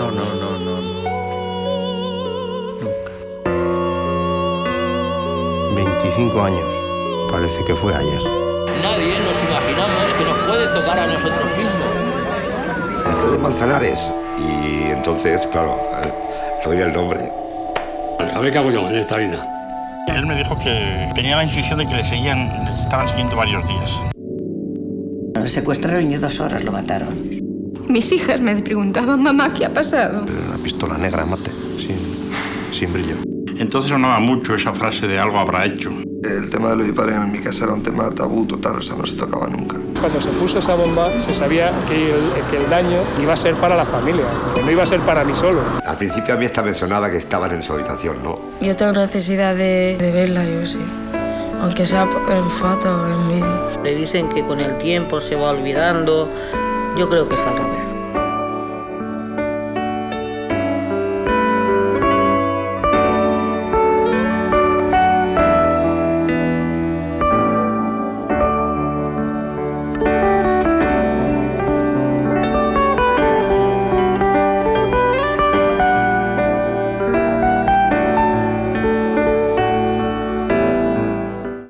No. Nunca. 25 años. Parece que fue ayer. Nadie nos imaginamos que nos puede tocar a nosotros mismos. Nació de Manzanares y entonces, claro, oír el nombre. A ver qué hago yo en esta vida. Él me dijo que tenía la intuición de que le estaban siguiendo varios días. Lo secuestraron y en 2 horas lo mataron. Mis hijas me preguntaban, mamá, ¿qué ha pasado? La pistola negra mate, sin brillo. Entonces sonaba mucho esa frase de algo habrá hecho. El tema de los disparos en mi casa era un tema tabú total, o sea, no se tocaba nunca. Cuando se puso esa bomba se sabía que el daño iba a ser para la familia, que no iba a ser para mí solo. Al principio a mí esta me sonaba que estaban en su habitación, ¿no? Yo tengo necesidad de verla, yo sí. Aunque sea en foto o en vídeo. Le dicen que con el tiempo se va olvidando. Yo creo que es al revés.